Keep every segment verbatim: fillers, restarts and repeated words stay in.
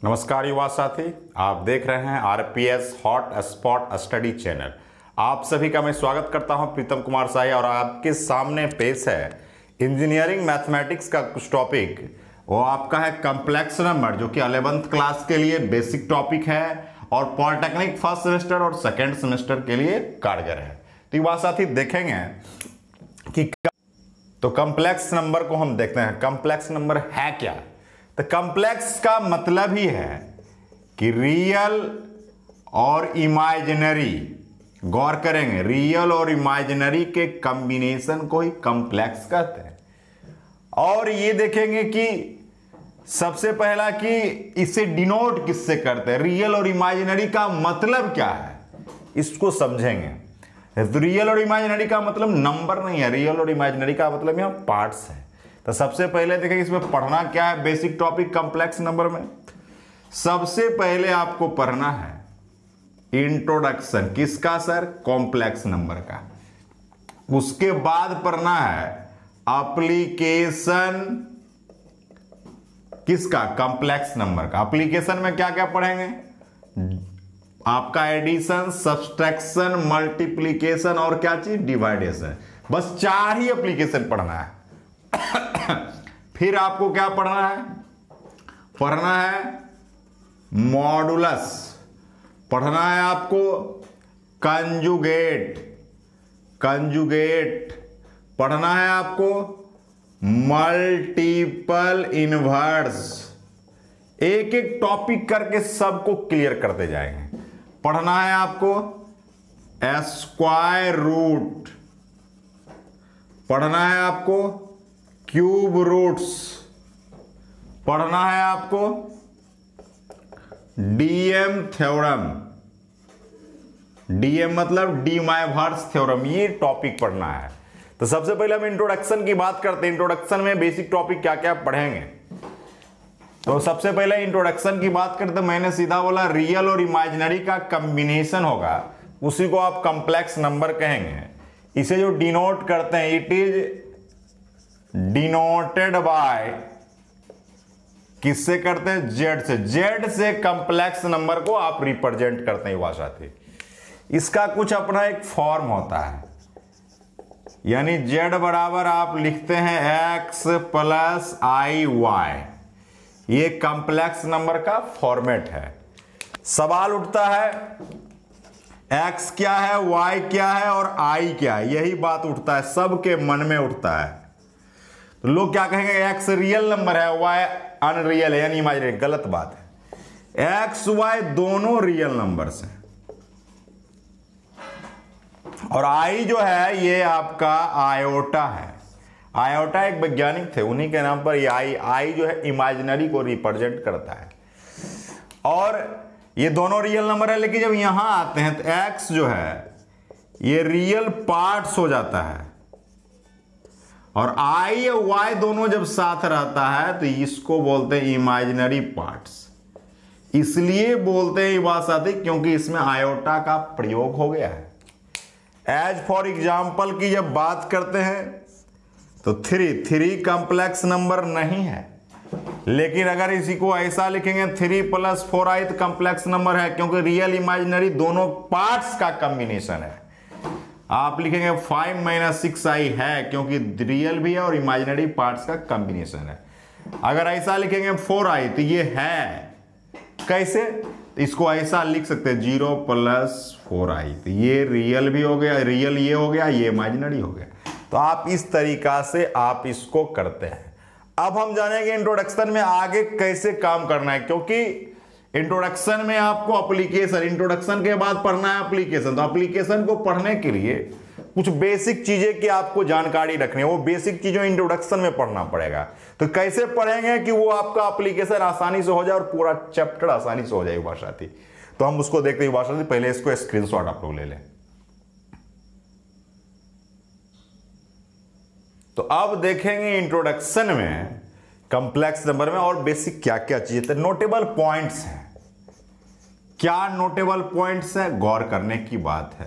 नमस्कार युवा साथी, आप देख रहे हैं RPS hot spot study channel. आप सभी का मैं स्वागत करता हूं, प्रीतम कुमार साही। और आपके सामने पेश है इंजीनियरिंग मैथमेटिक्स का कुछ टॉपिक। वो आपका है कॉम्प्लेक्स नंबर, जो कि इलेवेंथ क्लास के लिए बेसिक टॉपिक है और पॉलिटेक्निक फर्स्ट सेमेस्टर और सेकेंड सेमेस्टर के लिए कारगर है। तो युवा साथी देखेंगे कि तो कॉम्प्लेक्स नंबर को हम देखते हैं। कॉम्प्लेक्स नंबर है क्या? तो कॉम्प्लेक्स का मतलब ही है कि रियल और इमेजिनरी, गौर करेंगे, रियल और इमेजिनरी के कॉम्बिनेशन को ही कॉम्प्लेक्स कहते हैं। और ये देखेंगे कि सबसे पहला कि इसे डिनोट किससे करते हैं, रियल और इमेजिनरी का मतलब क्या है, इसको समझेंगे। तो रियल और इमेजिनरी का मतलब नंबर नहीं है, रियल और इमेजिनरी का मतलब यहां पार्ट्स है। तो सबसे पहले देखेंगे इसमें पढ़ना क्या है। बेसिक टॉपिक कॉम्प्लेक्स नंबर में सबसे पहले आपको पढ़ना है इंट्रोडक्शन। किसका सर? कॉम्प्लेक्स नंबर का। उसके बाद पढ़ना है एप्लीकेशन किसका? कॉम्प्लेक्स नंबर का। एप्लीकेशन में क्या क्या पढ़ेंगे? आपका एडिशन, सब्सट्रैक्शन, मल्टीप्लीकेशन और क्या चीज? डिवाइडेशन। बस चार ही एप्लीकेशन पढ़ना है। फिर आपको क्या पढ़ना है? पढ़ना है मॉडुलस, पढ़ना है आपको कंजुगेट, कंजुगेट पढ़ना है आपको मल्टीपल इनवर्स। एक एक टॉपिक करके सबको क्लियर करते जाएंगे। पढ़ना है आपको स्क्वायर रूट, पढ़ना है आपको क्यूब रूट्स, पढ़ना है आपको डीएम थ्योरम, डीएम मतलब डी मायोभार्ट्ज थ्योरम, ये टॉपिक पढ़ना है। तो सबसे पहले हम इंट्रोडक्शन की बात करते हैं। इंट्रोडक्शन में बेसिक टॉपिक क्या क्या पढ़ेंगे। तो सबसे पहले इंट्रोडक्शन की बात करते, मैंने सीधा बोला रियल और इमेजिनरी का कॉम्बिनेशन होगा, उसी को आप कॉम्प्लेक्स नंबर कहेंगे। इसे जो डिनोट करते हैं, इट इज डिनोटेड बाय, किससे करते हैं? जेड से। जेड से कॉम्प्लेक्स नंबर को आप रिप्रेजेंट करते हैं भाषा थी। इसका कुछ अपना एक फॉर्म होता है, यानी जेड बराबर आप लिखते हैं एक्स प्लस आई वाई। ये कॉम्प्लेक्स नंबर का फॉर्मेट है। सवाल उठता है एक्स क्या है, वाई क्या है और आई क्या है, यही बात उठता है, सबके मन में उठता है। तो लोग क्या कहेंगे? एक्स रियल नंबर है, वाई अनरियल है, यानी इमेजिनरी। गलत बात है। एक्स वाई दोनों रियल नंबर्स हैं और आई जो है ये आपका आयोटा है। आयोटा एक वैज्ञानिक थे, उन्हीं के नाम पर ये आई आई जो है इमेजिनरी को रिप्रेजेंट करता है। और ये दोनों रियल नंबर है, लेकिन जब यहां आते हैं तो एक्स जो है ये रियल पार्ट्स हो जाता है और आई और वाई दोनों जब साथ रहता है तो इसको बोलते हैं इमेजिनरी पार्ट्स। इसलिए बोलते हैं ये बात आती क्योंकि इसमें आयोटा का प्रयोग हो गया है। एज फॉर एग्जाम्पल की जब बात करते हैं तो थ्री थ्री कॉम्प्लेक्स नंबर नहीं है, लेकिन अगर इसी को ऐसा लिखेंगे थ्री प्लस फोर आई तो कॉम्प्लेक्स नंबर है, क्योंकि रियल इमेजिनरी दोनों पार्ट्स का कॉम्बिनेशन है। आप लिखेंगे फाइव माइनस सिक्स आई है, क्योंकि रियल भी है और इमेजिनरी पार्ट्स का कॉम्बिनेशन है। अगर ऐसा लिखेंगे फोर आई तो ये है, कैसे? तो इसको ऐसा लिख सकते हैं जीरो प्लस फोर आई, तो ये रियल भी हो गया, रियल ये हो गया, ये इमेजिनरी हो गया। तो आप इस तरीका से आप इसको करते हैं। अब हम जानेंगे इंट्रोडक्शन में आगे कैसे काम करना है, क्योंकि इंट्रोडक्शन में आपको एप्लीकेशन, इंट्रोडक्शन के बाद पढ़ना है एप्लीकेशन। तो एप्लीकेशन को पढ़ने के लिए कुछ बेसिक चीजें की आपको जानकारी रखनी है, वो बेसिक चीजों इंट्रोडक्शन में पढ़ना पड़ेगा। तो कैसे पढ़ेंगे कि वो आपका एप्लीकेशन आसानी से हो जाए और पूरा चैप्टर आसानी से हो जाए युवा साथी। तो हम उसको देखते हैं युवा साथी। पहले इसको स्क्रीनशॉट आप लोग ले लें। तो अब देखेंगे इंट्रोडक्शन में कॉम्प्लेक्स नंबर में और बेसिक क्या क्या चीजें, नोटेबल पॉइंट्स हैं। क्या नोटेबल पॉइंट्स हैं? गौर करने की बात है।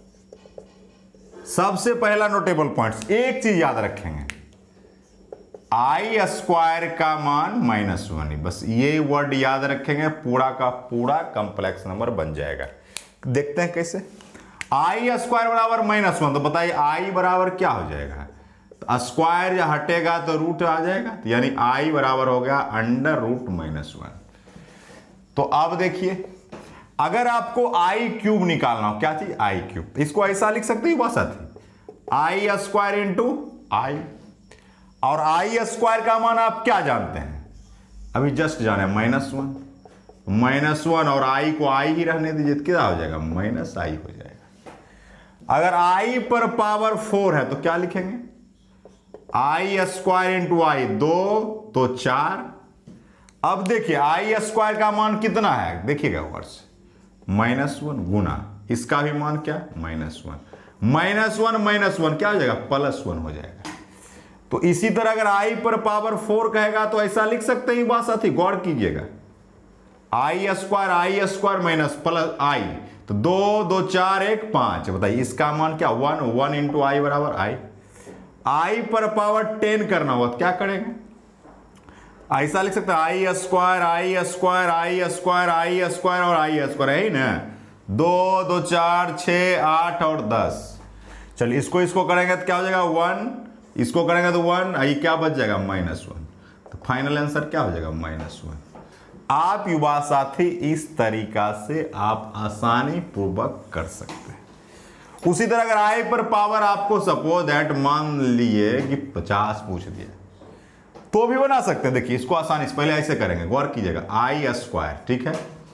सबसे पहला नोटेबल पॉइंट्स, एक चीज याद रखेंगे, आई स्क्वायर का मान माइनस वन। बस ये वर्ड याद रखेंगे, पूरा का पूरा कॉम्प्लेक्स नंबर बन जाएगा। देखते हैं कैसे। आई स्क्वायर बराबर माइनस वन, तो बताइए आई बराबर क्या हो जाएगा। तो स्क्वायर या हटेगा तो रूट आ जाएगा, तो यानी आई बराबर हो गया अंडर रूट माइनस वन। तो अब देखिए, अगर आपको आई क्यूब निकालना हो, क्या चीज आई क्यूब, इसको ऐसा लिख सकते हैं बस साथी, आई स्क्वायर इंटू आई। और आई स्क्वायर का मान आप क्या जानते हैं, अभी जस्ट जाने माइनस वन। माइनस वन और आई को आई ही रहने दीजिए, क्या हो जाएगा माइनस आई हो जाएगा। अगर आई पर पावर फोर है तो क्या लिखेंगे, आई स्क्वायर इंटू आई, दो तो चार। अब देखिए आई स्क्वायर का मान कितना है, देखिएगा वर्ष माइनस वन, गुना इसका भी मान क्या minus one, minus one minus one क्या हो जाएगा प्लस वन हो जाएगा। तो इसी तरह अगर आई पर पावर फोर कहेगा तो ऐसा लिख सकते हैं बात साथी, गौर कीजिएगा, i square i square minus plus i, तो दो दो चार एक पांच, बताइए इसका मान क्या वन, वन इंटू आई बराबर आई। आई पर पावर टेन करना हो तो क्या करेंगे, ऐसा लिख सकते हैं i square i square i square i square और आई स्क्वायर, है ही ना, दो दो चार छः आठ और दस। चलिए इसको इसको करेंगे तो क्या हो जाएगा वन, इसको करेंगे तो वन, ये क्या बच जाएगा माइनस वन। तो फाइनल आंसर क्या हो जाएगा माइनस वन। आप युवा साथी इस तरीका से आप आसानी पूर्वक कर सकते हैं। उसी तरह अगर आई पर पावर आपको सपोज दैट मान लिए कि पचास पूछ दिया तो भी बना सकते हैं। देखिए इसको आसानी से पहले ऐसे करेंगे, गौर कीजिएगा, आई स्क्वायर, ठीक है,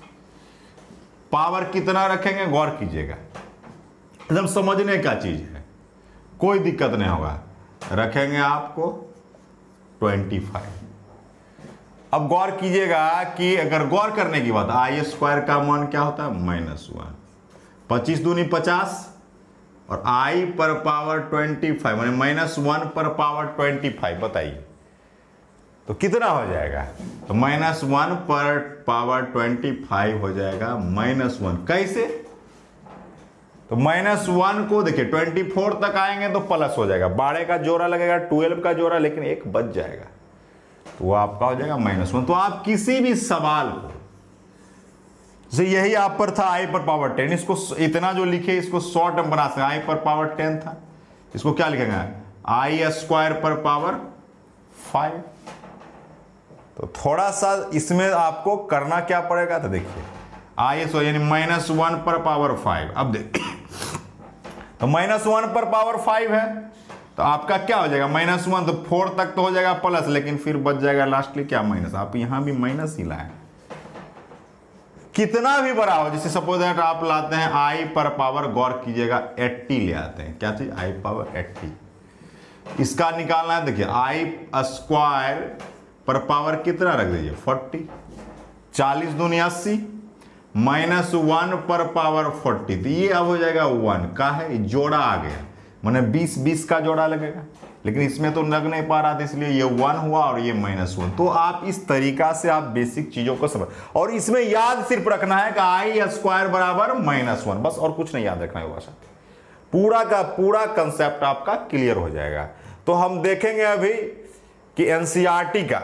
पावर कितना रखेंगे गौर कीजिएगा, एकदम समझने का चीज है, कोई दिक्कत नहीं होगा। रखेंगे आपको पच्चीस। अब गौर कीजिएगा कि अगर गौर करने की बात, आई स्क्वायर का मान क्या होता है माइनस वन, पच्चीस दूनी पचास और आई पर पावर पच्चीस माने माइनस वन पर पावर पच्चीस, बताइए तो कितना हो जाएगा, तो माइनस वन पर पावर पच्चीस हो जाएगा माइनस वन। कैसे, तो माइनस वन को देखिए चौबीस तक आएंगे तो प्लस हो जाएगा, बारह का जोड़ा लगेगा, बारह का जोड़ा, लेकिन एक बच जाएगा तो वो आपका हो जाएगा माइनस वन। तो आप किसी भी सवाल को, जैसे यही आप पर था आई पर पावर टेन, इसको इतना जो लिखे इसको शॉर्ट हम बना सकते, आई पर पावर टेन था, इसको क्या लिखेंगे आई स्क्वायर पर पावर फाइव। तो थोड़ा सा इसमें आपको करना क्या पड़ेगा, तो देखिए आई सो यानी माइनस वन पर पावर फाइव। अब देखिए तो माइनस वन पर पावर फाइव है तो आपका क्या हो जाएगा माइनस वन, तो फोर तक तो हो जाएगा प्लस, लेकिन फिर बच जाएगा लास्टली क्या माइनस। आप यहां भी माइनस ही लाए, कितना भी बड़ा हो, जैसे सपोज दैट आप लाते हैं आई पर पावर, गौर कीजिएगा अस्सी ले आते हैं, क्या चीज आई पावर अस्सी, इसका निकालना है। देखिए आई स्क्वायर पर पावर कितना रख दीजिए चालीस, चालीस दूनी अस्सी माइनस वन पर पावर चालीस, तो ये अब हो जाएगा वन का है, जोड़ा आ गया, माने बीस बीस का जोड़ा लगेगा, लेकिन इसमें तो लग नहीं पा रहा था इसलिए ये वन हुआ और ये माइनस वन। तो आप इस तरीका से आप बेसिक चीजों को समझ, और इसमें याद सिर्फ रखना है कि आई स्क्वायर बराबर माइनस वन, बस और कुछ नहीं याद रखना है, भाषा पूरा का पूरा कंसेप्ट आपका क्लियर हो जाएगा। तो हम देखेंगे अभी कि एनसीईआरटी का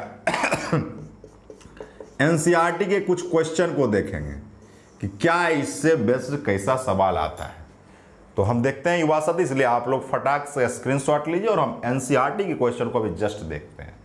एनसीईआरटी के कुछ क्वेश्चन को देखेंगे कि क्या इससे बेस्ट कैसा सवाल आता है। तो हम देखते हैं युवा साथी, इसलिए आप लोग फटाक से स्क्रीनशॉट लीजिए और हम एनसीईआरटी के क्वेश्चन को भी जस्ट देखते हैं।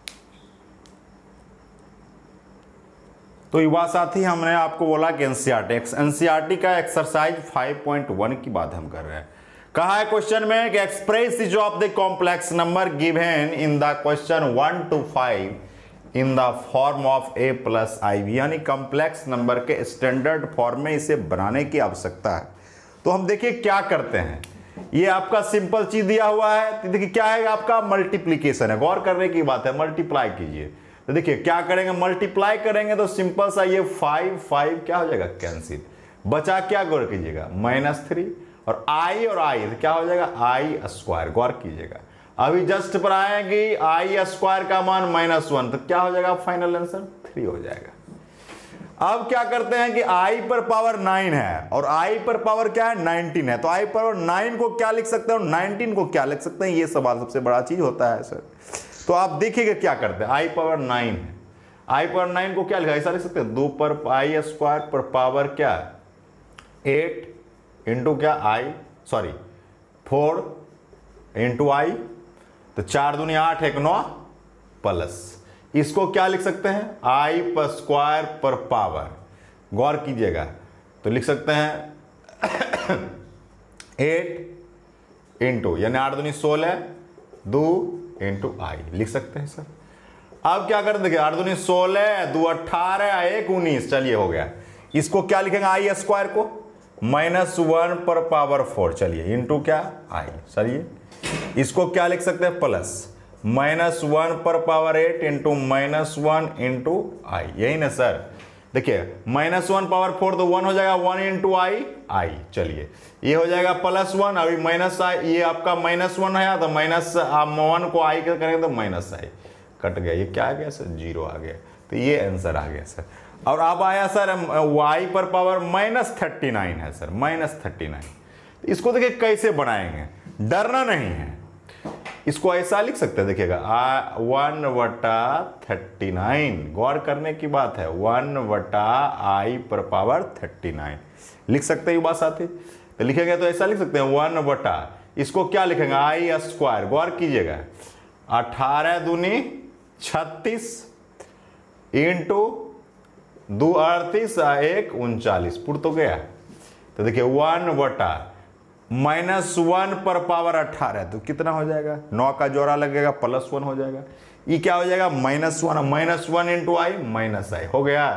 तो युवा साथी हमने आपको बोला कि एनसीईआरटी एनसीईआरटी का एक्सरसाइज फाइव पॉइंट वन की बात हम कर रहे हैं। कहा है क्वेश्चन में कि express is of the complex number given in the question one two five in the form of a plus i b, यानी कॉम्प्लेक्स नंबर के स्टैंडर्ड फॉर्म में इसे बनाने की आवश्यकता है। तो हम देखिए क्या करते हैं, ये आपका सिंपल चीज दिया हुआ है, तो देखिए क्या है आपका मल्टीप्लीकेशन है, गौर करने की बात है, मल्टीप्लाई कीजिए। तो देखिए क्या करेंगे, मल्टीप्लाई करेंगे तो सिंपल सा ये फाइव फाइव क्या हो जाएगा कैंसिल, बचा क्या गौर कीजिएगा माइनस थ्री, और आई और आई तो क्या हो जाएगा आई स्क्वायर, गौर कीजिएगा। अभी जस्ट पर आएगी आई स्क्वायर का मान माइनस वन, तो क्या हो जाएगा फाइनल आंसर थ्री हो जाएगा। अब क्या करते हैं कि i पर पावर नाइन है और i पर पावर क्या है नाइनटीन है, तो i पर नाइन को क्या लिख सकते हैं और नाइनटीन को क्या लिख सकते हैं, ये सवाल सबसे बड़ा चीज होता है सर। तो आप देखिएगा क्या करते हैं, आई पावर नाइन है, आई पावर नाइन को क्या लिखा, ऐसा लिख सकते हैं दो पर आई स्क्वायर पर पावर क्या एट इंटू क्या i, sorry four into i, तो चार दूनी आठ एक नौ प्लस, इसको क्या लिख सकते हैं आई पर स्क्वायर पर पावर, गौर कीजिएगा तो लिख सकते हैं एट इंटू यानी आठ दूनी सोलह दो इंटू आई लिख सकते हैं सर। अब क्या करते देखिए आठ दूनी सोलह दो अट्ठारह एक उन्नीस, चलिए हो गया। इसको क्या लिखेंगे आई स्क्वायर को माइनस वन पर पावर फोर, चलिए इंटू क्या आई, चलिए इसको क्या लिख सकते हैं प्लस माइनस वन पर power eight into minus one into i, यही ना सर। देखिए माइनस वन पावर फोर तो वन हो जाएगा, वन इंटू आई आई, चलिए ये हो जाएगा प्लस वन, अभी माइनस आई, ये आपका माइनस वन है तो माइनस आप वन को आई करेंगे तो माइनस आई कट गया, ये क्या आ गया सर जीरो आ गया, तो ये आंसर आ गया सर। और अब आया सर वाई पर पावर माइनस थर्टी नाइन है सर, माइनस थर्टी नाइन, इसको देखिए कैसे बनाएंगे, डरना नहीं है, इसको ऐसा लिख सकते हैं देखिएगा वन वटा थर्टी नाइन, गौर करने की बात है, वन वटा आई पर पावर थर्टी नाइन लिख सकते हैं, बात साथी तो लिखेंगे तो ऐसा लिख सकते हैं वन वटा, इसको क्या लिखेंगे आई स्क्वायर, गौर कीजिएगा अठारह दूनी छत्तीस इंटू दो अड़तीस एक उनचालीस, पुर तो गया, तो देखिए वन वटा माइनस वन पर पावर अट्ठारह, तो कितना हो जाएगा, नौ का जोड़ा लगेगा प्लस वन हो जाएगा, ये क्या हो जाएगा minus one, minus one into i minus i हो गया।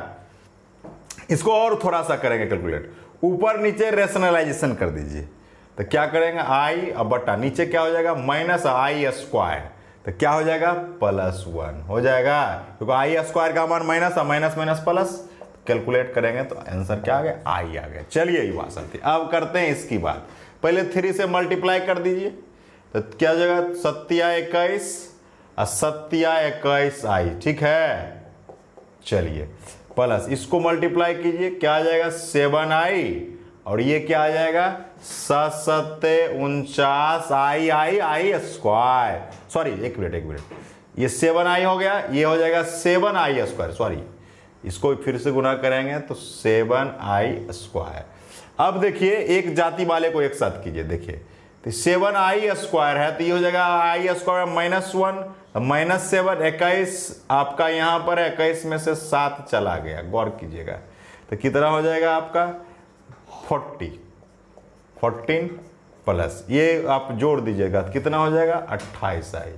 इसको और थोड़ा सा करेंगे कैलकुलेट, ऊपर नीचे रेशनलाइजेशन कर दीजिए, तो क्या करेंगे आई अब बटा नीचे क्या हो जाएगा माइनस आई स्क्वायर, तो क्या हो जाएगा प्लस वन हो जाएगा, क्योंकि आई स्क्वायर का मान माइनस है, माइनस माइनस प्लस, कैलकुलेट करेंगे तो आंसर क्या आ गया आई आ गया। चलिए ये बात आती, अब करते हैं इसकी बात, पहले थ्री से मल्टीप्लाई कर दीजिए, तो क्या हो जाएगा सत्या इक्कीस और सत्या इक्कीस आई, ठीक है, चलिए प्लस इसको मल्टीप्लाई कीजिए, क्या आ जाएगा सेवन आई, और ये क्या आ जाएगा सात सत्ते उनचास i i i square, sorry एक मिनट एक मिनट, ये सेवन आई हो गया, ये हो जाएगा सेवन आई स्क्वायर, सॉरी इसको फिर से गुना करेंगे तो सेवन आई स्क्वायर। अब देखिए एक जाति वाले को एक साथ कीजिए, देखिए तो सेवन आई स्क्वायर है तो ये हो जाएगा i square minus one, minus seven इक्कीस, आपका यहाँ पर इक्कीस में से सात चला गया, गौर कीजिएगा तो कितना हो जाएगा आपका फोर्टी, फोर्टीन प्लस ये आप जोड़ दीजिएगा कितना हो जाएगा अट्ठाईस आई,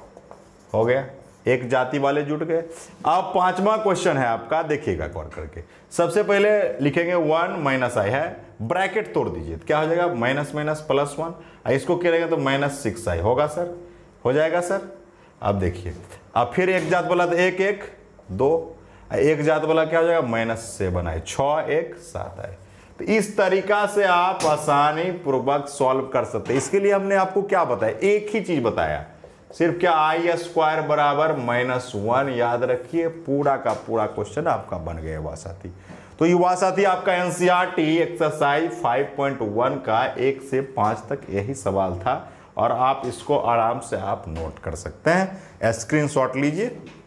हो गया, एक जाति वाले जुट गए। अब पांचवा क्वेश्चन है आपका, देखिएगा गौर करके, सबसे पहले लिखेंगे वन माइनस आई है, ब्रैकेट तोड़ दीजिए क्या हो जाएगा माइनस माइनस प्लस वन, इसको करेंगे तो माइनस सिक्स आई होगा सर, हो जाएगा सर। अब देखिए अब फिर एक जात बोला तो एक एक दो, एक जात बोला क्या हो जाएगा माइनस सेवन आई, छः एक सात आई, तो इस तरीका से आप आसानी पूर्वक सॉल्व कर सकते हैं। इसके लिए हमने आपको क्या बताया, एक ही चीज बताया, सिर्फ क्या आई स्क्वायर बराबर माइनस वन, याद रखिए पूरा का पूरा क्वेश्चन आपका बन गया युवा साथी। तो युवा साथी आपका NCERT exercise five point one का एक से पाँच तक यही सवाल था, और आप इसको आराम से आप नोट कर सकते हैं, स्क्रीनशॉट लीजिए।